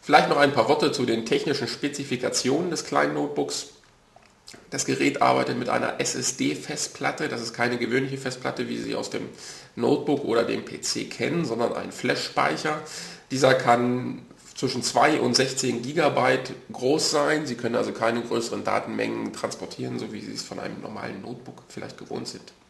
Vielleicht noch ein paar Worte zu den technischen Spezifikationen des kleinen Notebooks. Das Gerät arbeitet mit einer SSD-Festplatte. Das ist keine gewöhnliche Festplatte, wie Sie aus dem Notebook oder dem PC kennen, sondern ein Flash-Speicher. Dieser kann zwischen 2 und 16 Gigabyte groß sein. Sie können also keine größeren Datenmengen transportieren, so wie Sie es von einem normalen Notebook vielleicht gewohnt sind.